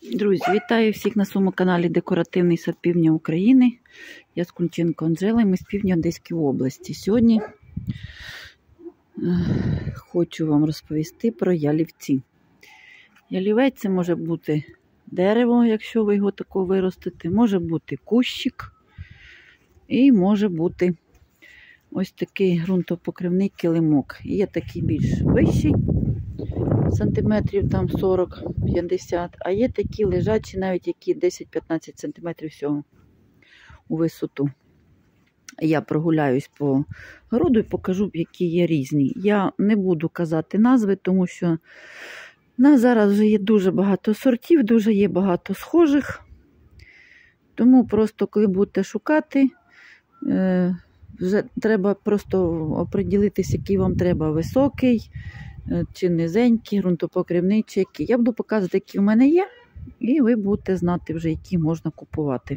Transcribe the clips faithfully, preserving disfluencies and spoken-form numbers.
Друзі, вітаю всіх на своєму каналі Декоративний сад Півдня України. Я Скунченко Анжела, ми з півдня Одеської області. Сьогодні хочу вам розповісти про ялівці. Ялівець – це може бути дерево, якщо ви його тако виростите, може бути кущик і може бути ось такий ґрунтопокривний килимок. Є такий більш вищий, сантиметрів там сорок-п'ятдесят, а є такі лежачі, навіть які десять-п'ятнадцять сантиметрів всього у висоту. Я прогуляюсь по городу і покажу, які є різні. Я не буду казати назви, тому що на зараз вже є дуже багато сортів, дуже є багато схожих. Тому просто, коли будете шукати, вже треба просто оприділитися, який вам треба, високий чи низенький, ґрунтопокривний, чи який. Я буду показувати, які в мене є, і ви будете знати вже, які можна купувати.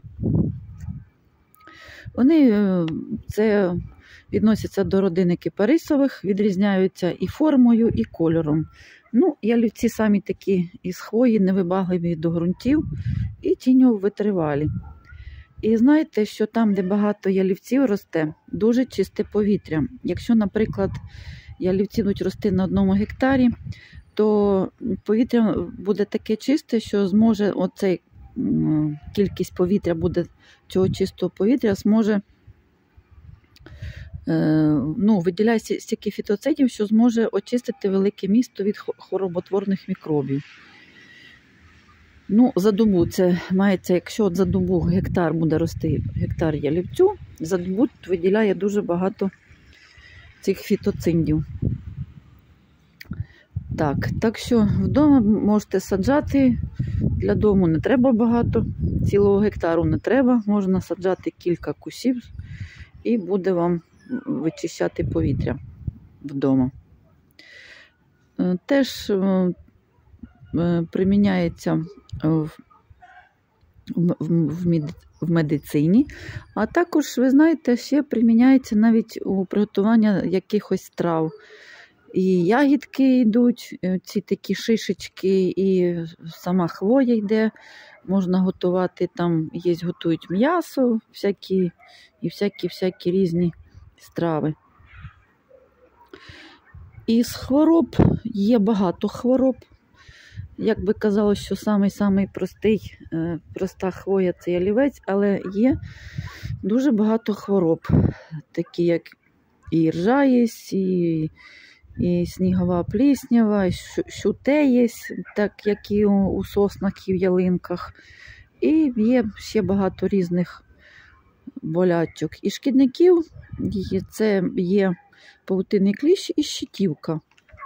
Вони це відносяться до родини кипарисових, відрізняються і формою, і кольором. Ну, ялівці самі такі із хвої, невибагливі до ґрунтів і тіньово-витривалі. І знаєте, що там, де багато ялівців росте, дуже чисте повітря. Якщо, наприклад, ялівці будуть рости на одному гектарі, то повітря буде таке чисте, що зможе оцей кількість повітря буде, цього чистого повітря зможе, ну, виділяється стільки фітоцидів, що зможе очистити велике місто від хвороботворних мікробів. Ну, за добу це мається, якщо от за добу гектар буде рости, гектар ялівцю, за добу виділяє дуже багато цих фітоцидів. Так, так що вдома можете саджати, для дому не треба багато, цілого гектару не треба, можна саджати кілька кущів і буде вам вичищати повітря вдома. Теж приміняється в, в, в медицині, а також, ви знаєте, ще приміняється навіть у приготування якихось трав. І ягідки йдуть, ці такі шишечки, і сама хвоя йде, можна готувати, там є, готують м'ясо, всякі, і всякі-всякі різні страви. Із хвороб є багато хвороб. Як би казалось, що самий-самий простий, проста хвоя – це ялівець, але є дуже багато хвороб, такі як і іржа є, і, і снігова пліснява, і шуте є, так як і у, у соснах і в ялинках. І є ще багато різних болячок. І шкідників – це є павутинний кліщ і щитівка.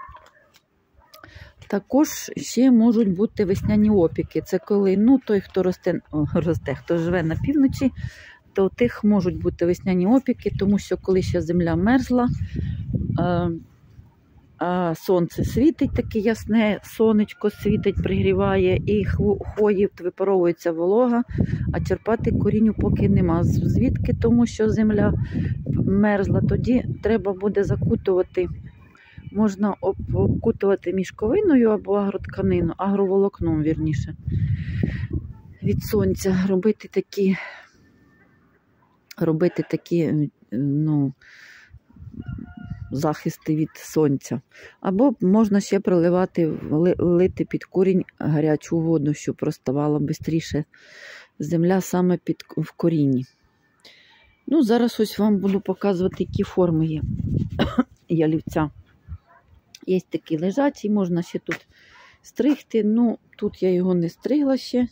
Також ще можуть бути весняні опіки. Це коли, ну, той, хто росте, о, росте, хто живе на півночі, то у тих можуть бути весняні опіки, тому що коли ще земля мерзла, а, а сонце світить, таке ясне, сонечко світить, пригріває, і хвої випаровується волога, а черпати корінню поки нема. Звідки? Тому що земля мерзла, тоді треба буде закутувати. Можна обкутувати мішковиною або агротканину, агроволокном, вірніше, від сонця, робити такі, робити такі, ну, захисти від сонця. Або можна ще проливати, лити під корінь гарячу воду, щоб розставала швидше земля саме під, в корінні. Ну, зараз ось вам буду показувати, які форми є ялівця. Є такі лежачі, можна ще тут стригти, ну, тут я його не стригла ще.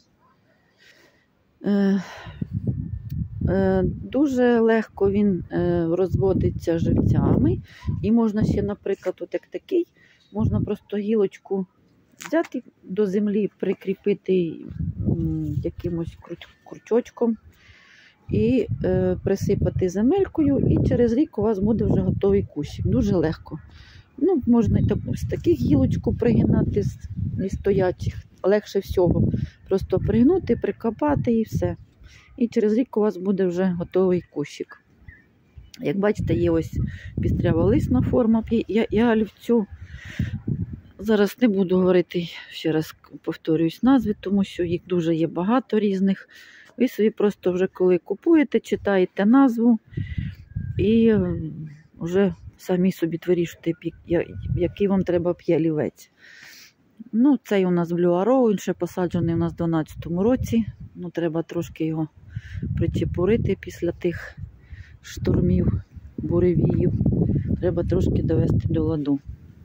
Е, е, дуже легко він е, розводиться живцями, і можна ще, наприклад, от як такий, можна просто гілочку взяти до землі, прикріпити м, якимось крючочком і е, присипати земелькою, і через рік у вас буде вже готовий кущик. Дуже легко. Ну, можна з таких гілочку пригинати, з стоячих, легше всього. Просто пригнути, прикопати і все. І через рік у вас буде вже готовий кущик. Як бачите, є ось пістряволисна форма ялівцю. Зараз не буду говорити, ще раз повторююсь, назви, тому що їх дуже є багато різних. Ви собі просто вже коли купуєте, читаєте назву і вже самі собі вирішуєте, який вам треба ялівець. Ну, цей у нас Blue Arrow, він ще посаджений у нас в дванадцятому році. Ну, треба трошки його причепурити після тих штормів, буревіїв. Треба трошки довести до ладу.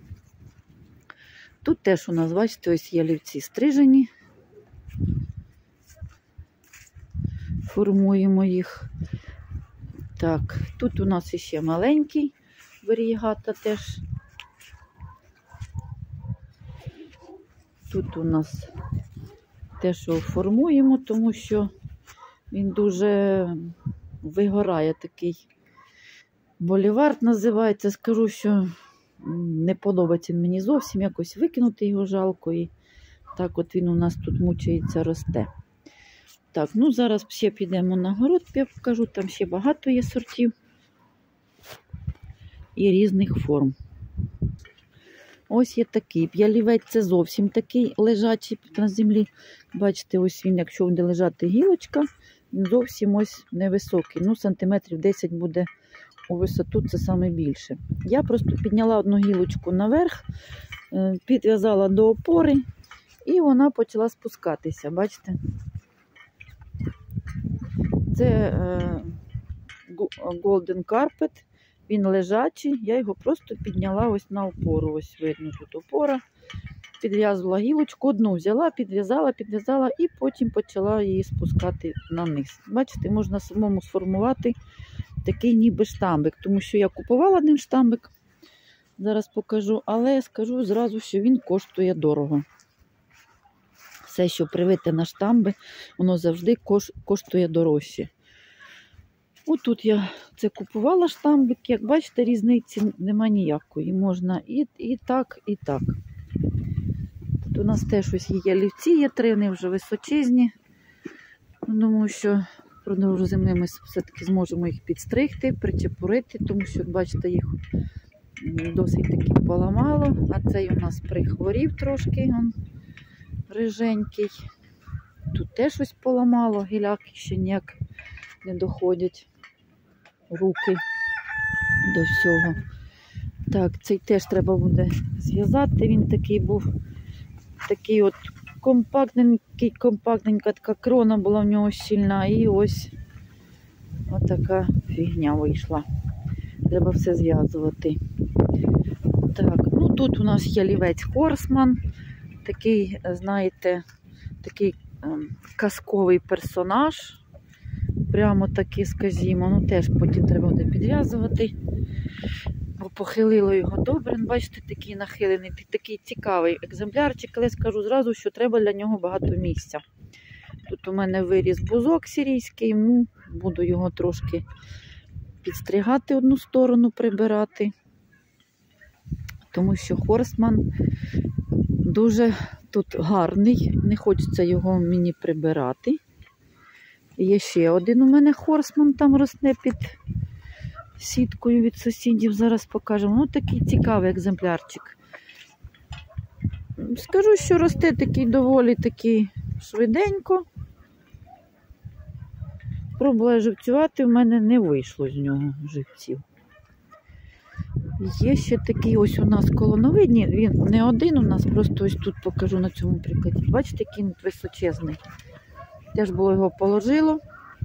Тут теж у нас, бачите, ось ялівці стрижені. Формуємо їх. Так, тут у нас іще маленький варігата теж. Тут у нас те, що формуємо, тому що він дуже вигорає такий. Болівард називається. Скажу, що не подобається мені зовсім, якось викинути його жалко. І так от він у нас тут мучається, росте. Так, ну зараз ще підемо на город, я покажу, там ще багато є сортів і різних форм. Ось є такий ялівець, це зовсім такий лежачий на землі. Бачите, ось він, якщо буде лежати гілочка, він зовсім ось невисокий. Ну, сантиметрів десять буде у висоту, це саме більше. Я просто підняла одну гілочку наверх, підв'язала до опори, і вона почала спускатися, бачите? Це е, Golden Carpet, він лежачий, я його просто підняла ось на опору, ось видно тут опора, підв'язувала гілочку, одну взяла, підв'язала, підв'язала і потім почала її спускати на низ. Бачите, можна самому сформувати такий ніби штамбик, тому що я купувала один штамбик, зараз покажу, але скажу зразу, що він коштує дорого. Все, що привите на штамби, воно завжди коштує дорожче. Отут я це купувала штамбик, як бачите, різниці нема ніякої. Можна і, і так, і так. Тут у нас теж ось є ялівці, є три, вони вже височезні. Думаю, що впродовж зими ми все-таки зможемо їх підстригти, причепурити, тому що, бачите, їх досить таки поламало. А цей у нас прихворів трошки, он риженький. Тут теж ось поламало, гіляки ще ніяк не доходять руки до всього. Так, цей теж треба буде зв'язати, він такий був, такий от компактненький, компактненька така крона була в нього щільна, і ось отака фігня вийшла. Треба все зв'язувати. Так, ну тут у нас ялівець Хорсман, такий, знаєте, такий ем, казковий персонаж. Прямо такий, скажімо, ну теж потім треба буде підв'язувати. Бо похилило його добре, бачите, такий нахилений, такий цікавий екземплярчик, але скажу зразу, що треба для нього багато місця. Тут у мене виріс бузок сирійський, ну, буду його трошки підстригати одну сторону, прибирати. Тому що Хорсман дуже тут гарний, не хочеться його мені прибирати. Є ще один у мене Хорсман, там росте під сіткою від сусідів, зараз покажемо. Ну, такий цікавий екземплярчик. Скажу, що росте такий доволі такий швиденько. Пробувала живцювати, в мене не вийшло з нього живців. Є ще такий ось у нас колоновидний, він не один у нас, просто ось тут покажу на цьому прикладі. Бачите, який він височезний. Теж було його положило.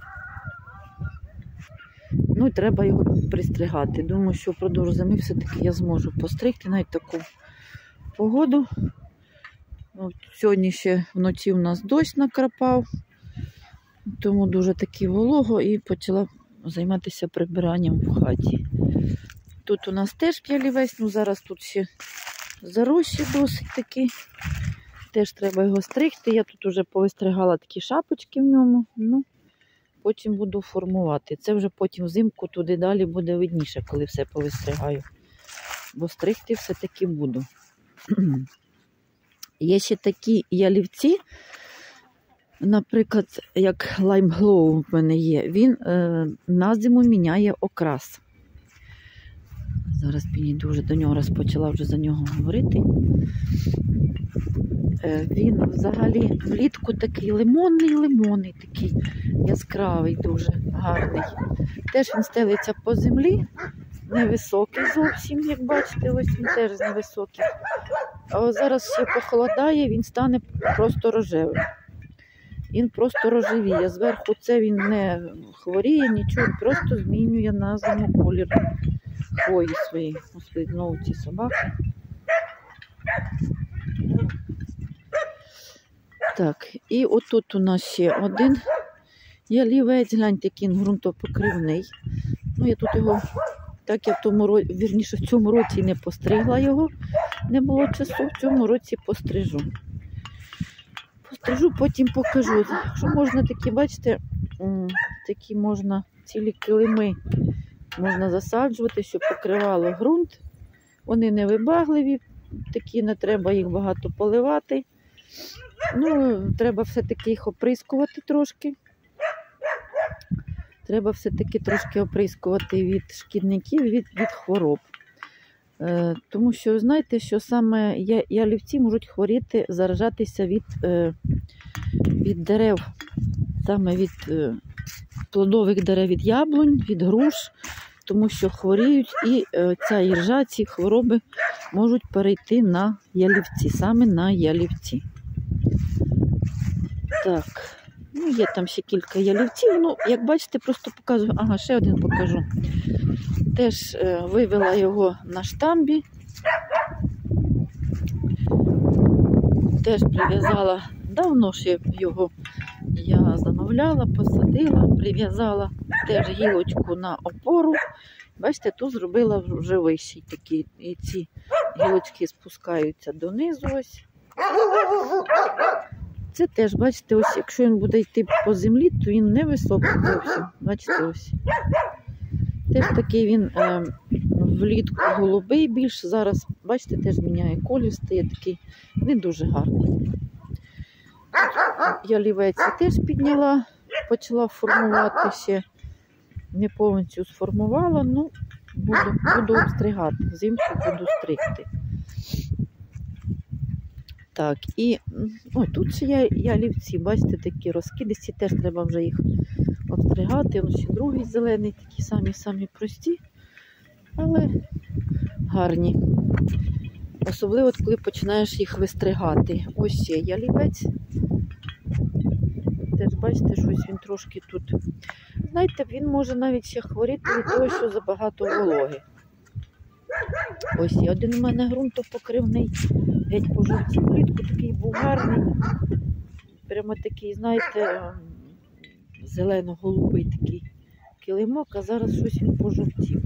Ну і треба його пристригати. Думаю, що впродовж зими все-таки я зможу постригти навіть таку погоду. От сьогодні ще вночі у нас дощ накрапав, тому дуже таки волого і почала займатися прибиранням в хаті. Тут у нас теж ялівець, ну зараз тут ще заросші досить таки. Теж треба його стригти. Я тут вже повистригала такі шапочки в ньому. Ну, потім буду формувати. Це вже потім взимку туди далі буде видніше, коли все повистригаю. Бо стригти все-таки буду. Є ще такі ялівці, наприклад, як Lime Glow в мене є. Він е, на зиму міняє окрас. Зараз підійду вже до нього, раз почала вже за нього говорити. Він взагалі влітку такий лимонний-лимонний, такий яскравий, дуже гарний. Теж він стелиться по землі, невисокий зовсім, як бачите, ось він теж з невисоких. А ось зараз ще похолодає, він стане просто рожевим. Він просто рожевіє. Зверху це він не хворіє, нічого, просто змінює на зиму колір хвої своєї. Ось знову ці собаки. Так, і отут у нас ще один ялівець, гляньте, який він ґрунтопокривний. Ну, я тут його, так я в тому році, вірніше, в цьому році не постригла його, не було часу, в цьому році пострижу. Пострижу, потім покажу. Якщо можна такі, бачите, такі можна, цілі килими можна засаджувати, щоб покривало ґрунт. Вони невибагливі, такі, не треба їх багато поливати. Ну, треба все-таки їх оприскувати трошки. Треба все-таки трошки оприскувати від шкідників, від, від хвороб. Е, тому що, знаєте, що саме ялівці можуть хворіти, заражатися від, е, від дерев, саме від е, плодових дерев, від яблунь, від груш, тому що хворіють і е, ця іржа, ці хвороби можуть перейти на ялівці, саме на ялівці. Так, ну є там ще кілька ялівців, ну, як бачите, просто показую, ага, ще один покажу. Теж е, вивела його на штамбі, теж прив'язала, давно ще його я замовляла, посадила, прив'язала теж гілочку на опору. Бачите, тут зробила вже вищий такий, і ці гілочки спускаються донизу ось. Це теж, бачите, ось якщо він буде йти по землі, то він не високий зовсім. Бачите, ось. Теж такий він е, влітку голубий більш. Зараз, бачите, теж міняє колір, стає такий не дуже гарний. Ялівець теж підняла, почала формувати ще. Не повністю сформувала, ну, буду, буду обстригати. Взимку буду стригти. Так, і ой, тут ще є ялівці, бачите, такі розкидисті, теж треба вже їх обстригати. Ось ще другий зелений, такі самі-самі прості, але гарні. Особливо, коли починаєш їх вистригати. Ось ще ялівець. Теж, бачите, щось він трошки тут. Знаєте, він може навіть ще хворіти від того, що забагато вологи. Ось є один у мене ґрунтопокривний, геть пожовтів влітку, такий був гарний. Прямо такий, знаєте, зелено-голубий такий килимок, а зараз щось він пожовтів.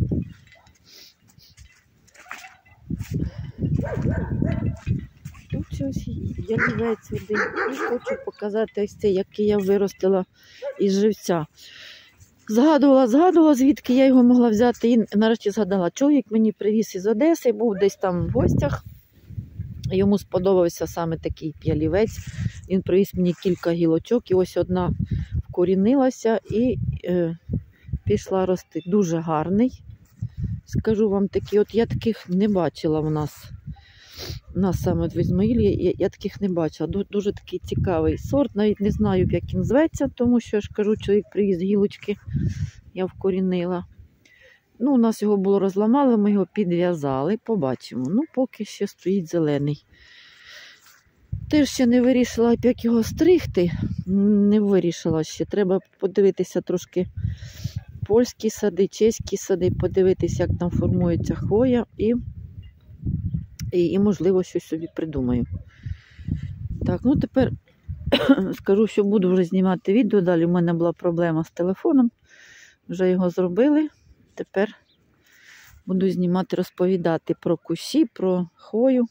Тут ось ялівець один. І хочу показати ось цей, який я виростила із живця. Згадувала, згадувала, звідки я його могла взяти, і нарешті згадала. Чоловік мені привіз із Одеси, був десь там в гостях. Йому сподобався саме такий ялівець. Він привіз мені кілька гілочок, і ось одна вкорінилася і е, пішла рости. Дуже гарний. Скажу вам такий, от я таких не бачила в нас. У нас саме в Ізмаїлі я, я таких не бачила. Дуже, дуже такий цікавий сорт. Навіть не знаю, як він зветься, тому що, я ж кажу, чоловік привіз гілочки, я вкорінила. Ну, у нас його було розламали, ми його підв'язали, побачимо. Ну, поки ще стоїть зелений. Теж ще не вирішила, як його стригти. Не вирішила ще. Треба подивитися трошки польські сади, чеські сади, подивитися, як там формується хвоя і, і, і можливо, щось собі придумаю. Так, ну тепер скажу, що буду вже знімати відео. Далі в мене була проблема з телефоном. Вже його зробили. Тепер буду знімати, розповідати про кущі, про хвою.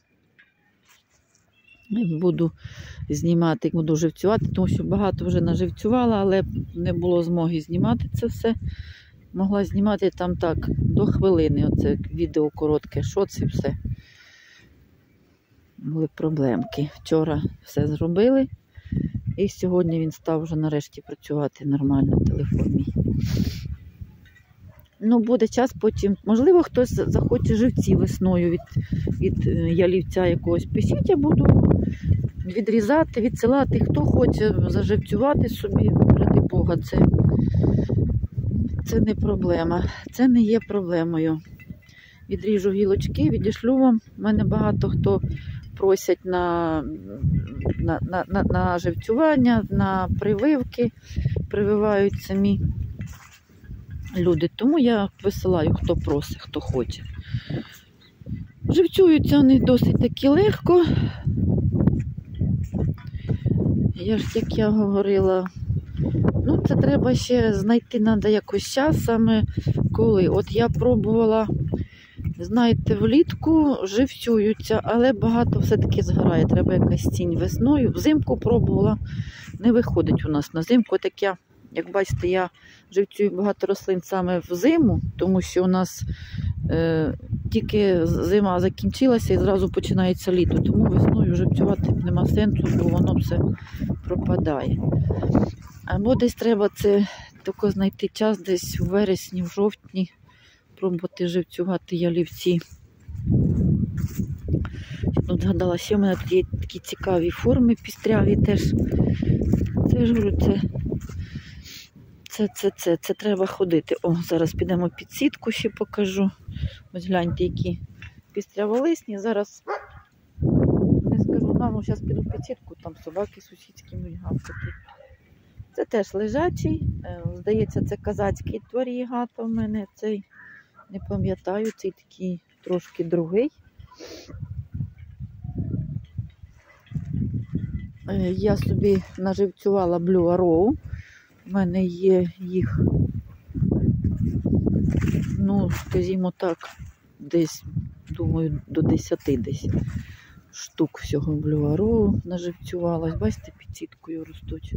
Буду знімати, буду живцювати, тому що багато вже наживцювала, але не було змоги знімати це все. Могла знімати там так, до хвилини, оце відео коротке, що це все. Були проблемки. Вчора все зробили, і сьогодні він став вже нарешті працювати нормально, телефон мій. Ну, буде час потім. Можливо, хтось захоче живці весною від, від ялівця якогось. Пишіть, я буду відрізати, відсилати. Хто хоче заживцювати собі, ради Бога, це, це не проблема. Це не є проблемою. Відріжу гілочки, відішлю вам. У мене багато хто просять на, на, на, на, на живцювання, на прививки. Прививають самі люди. Тому я висилаю, хто просить, хто хоче. Живцюються вони досить таки легко. Я ж, як я говорила, ну це треба ще знайти, треба якось час саме коли. От я пробувала, знаєте, влітку живцюються, але багато все-таки згорає. Треба якась тінь весною. Взимку пробувала, не виходить у нас на взимку. Так я, як бачите, я живцюю багато рослин саме взиму, тому що у нас е, тільки зима закінчилася і зразу починається літо. Тому весною живцювати нема сенсу, бо воно все пропадає. Або десь треба це тако знайти час, десь у вересні, в жовтні, пробувати живцювати ялівці. Тут згадала, ще в мене тут є такі цікаві форми пістряві теж. Це ж говорю, це, це, це, це, це треба ходити. О, зараз підемо під сітку, ще покажу. Ось гляньте, які пістряволисні. Зараз не скажу, ну, зараз піду під сітку, там собаки сусідські будуть гавкати. Це теж лежачий, здається, це казацький творігата в мене, цей, не пам'ятаю, цей такий трошки другий. Я собі наживцювала Blue Arrow, в мене є їх, ну, скажімо так, десь, думаю, до десяти десь штук всього Blue Arrow наживцювалась, бачите, під сіткою ростуть.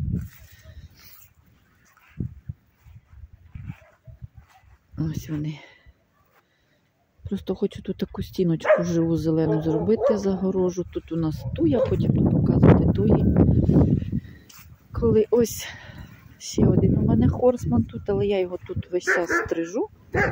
Ось вони. Просто хочу тут таку стіночку живу зелену зробити, загорожу. Тут у нас туя, потім буду показувати туї. Коли ось ще один у мене хорсман тут, але я його тут весь час стрижу.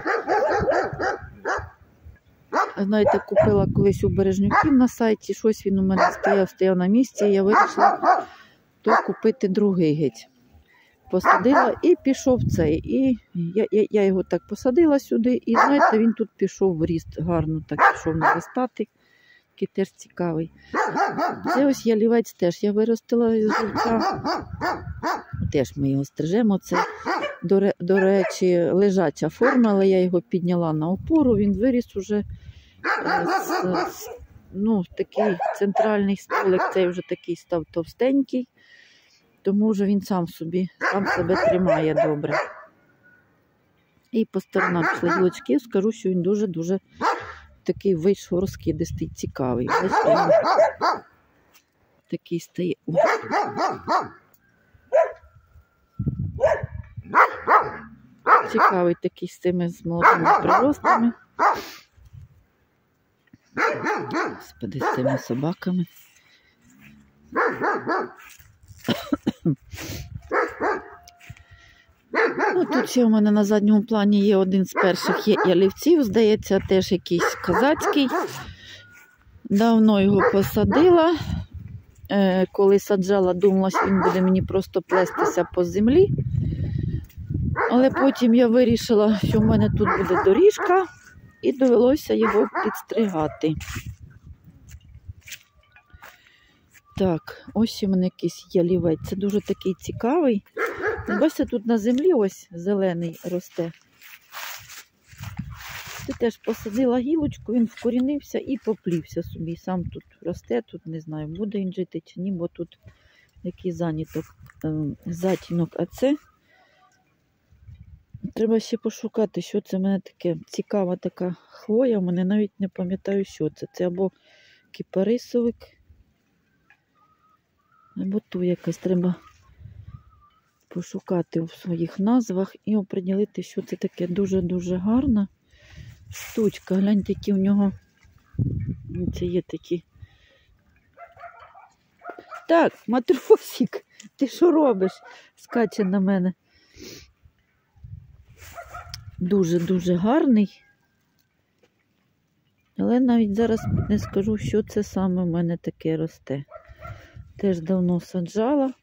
Знаєте, купила колись у Бережнюків на сайті, щось він у мене стояв, стояв на місці, і я вирішила то купити другий геть. Посадила і пішов цей. І я, я, я його так посадила сюди, і, знаєте, він тут пішов в ріст, гарно так пішов наростати. Такий теж цікавий. Це ось ялівець теж я виростила з живця. Теж ми його стрижемо. Це, до, до речі, лежача форма, але я його підняла на опору, він виріс уже з, ну, такий центральний столик, цей вже такий став товстенький. Тому вже він сам собі, сам себе тримає добре. І по сторонам пішли гілочки, скажу, що він дуже-дуже такий вийшов розкидистий, цікавий. Ось він такий стає. Цікавий такий з цими з молодими приростами. Господи, з цими собаками. Ну, тут ще у мене на задньому плані є один з перших ялівців, здається, теж якийсь казацький. Давно його посадила. Е, коли саджала, думала, що він буде мені просто плестися по землі. Але потім я вирішила, що в мене тут буде доріжка, і довелося його підстригати. Так, ось у мене якийсь ялівець. Це дуже такий цікавий. Бачите, тут на землі ось зелений росте. Ти теж посадила гілочку, він вкорінився і поплівся собі. Сам тут росте, тут не знаю, буде він жити чи ні, бо тут який заняток, затінок. А це треба ще пошукати, що це в мене таке. Цікава така хвоя, в мене навіть не пам'ятаю, що це. Це або кипарисовик, або ту якась. Треба пошукати в своїх назвах і оприділити, що це таке. Дуже-дуже гарна штучка. Гляньте, які в нього це є такі. Так, Матросик, ти що робиш? Скаче на мене. дуже-дуже гарний. Але навіть зараз не скажу, що це саме в мене таке росте. Теж давно саджала.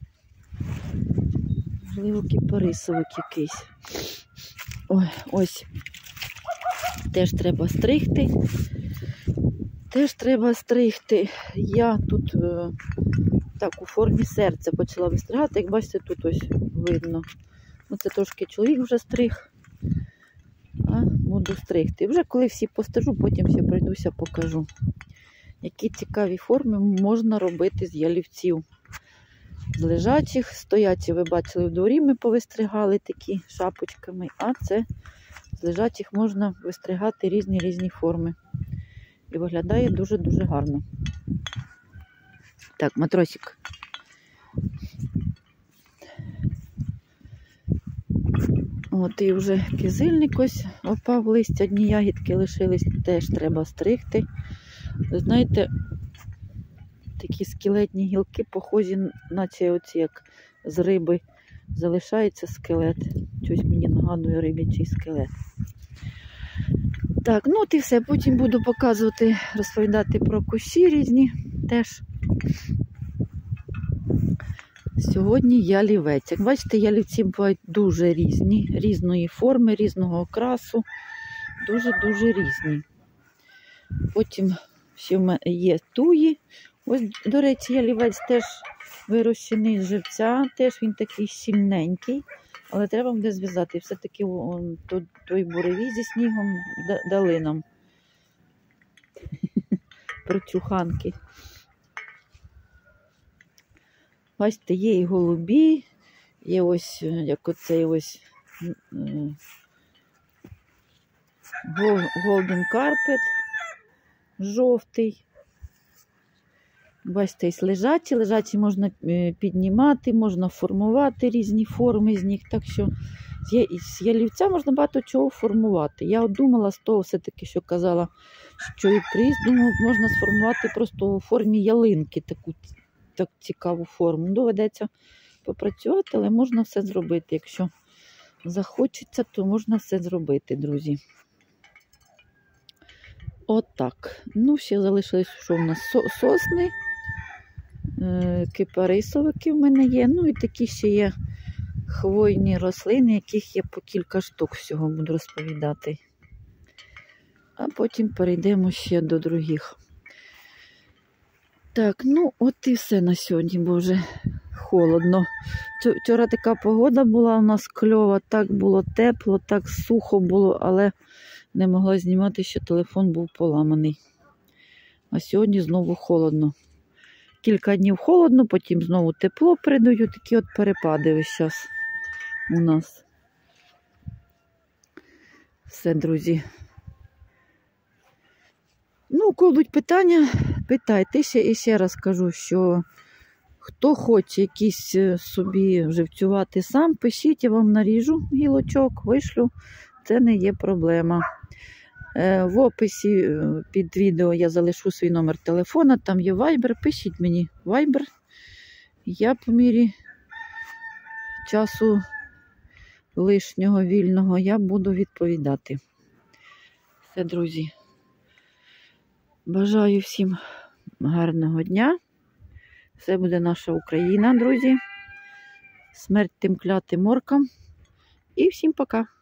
Можливо, кіпарисовик якийсь. Ой, ось. Теж треба стригти. Теж треба стригти. Я тут е, так у формі серця почала вистригати. Як бачите, тут ось видно. Оце трошки чоловік вже стриг. А буду стригти. Вже коли всі пострижу, потім ще пройдуся, покажу. Які цікаві форми можна робити з ялівців. З лежачих, стоячі, ви бачили, в дворі ми повистригали такі шапочками, а це з лежачих можна вистригати різні-різні форми. І виглядає дуже-дуже гарно. Так, матросик. От і вже кизильник ось опав листя, одні ягідки лишились, теж треба стригти. Ви знаєте, такі скелетні гілки, похожі, наче оці, як з риби, залишається скелет. Щось мені нагадує рибячий скелет. Так, ну от і все. Потім буду показувати, розповідати про кущі різні теж. Сьогодні ялівець. Як бачите, ялівці бувають дуже різні, різної форми, різного окрасу. Дуже-дуже різні. Потім ще в мене є туї. Ось, до речі, ялівець теж вирощений з живця, теж він такий сильненький, але треба буде зв'язати. Все-таки той буревій зі снігом дали нам прочуханки. Бачите, є і голубі, є ось, як оцей ось Golden Carpet, жовтий. Бачите, лежачі, лежачі можна піднімати, можна формувати різні форми з них. Так що з ялівця можна багато чого формувати. Я от думала з того все-таки, що казала, що і приз, думаю, можна сформувати просто у формі ялинки таку так цікаву форму. Доведеться попрацювати, але можна все зробити. Якщо захочеться, то можна все зробити, друзі. Отак. Ну, ще залишилось, що в нас сосни, кипарисовики в мене є. Ну і такі ще є хвойні рослини, яких є по кілька штук всього, буду розповідати. А потім перейдемо ще до других. Так, ну от і все на сьогодні, бо вже холодно. Вчора така погода була у нас кльова, так було тепло, так сухо було, але не могла знімати, що телефон був поламаний. А сьогодні знову холодно. Кілька днів холодно, потім знову тепло передаю, такі от перепади весь час у нас. Все, друзі. Ну, коли будуть питання, питайте. Ще, і ще раз кажу, що хто хоче якісь собі живцювати сам, пишіть, я вам наріжу гілочок, вишлю. Це не є проблема. В описі під відео я залишу свій номер телефона, там є Viber, пишіть мені Viber. Я по мірі часу лишнього, вільного, я буду відповідати. Все, друзі. Бажаю всім гарного дня. Все буде наша Україна, друзі. Смерть тим клятим оркам. І всім пока.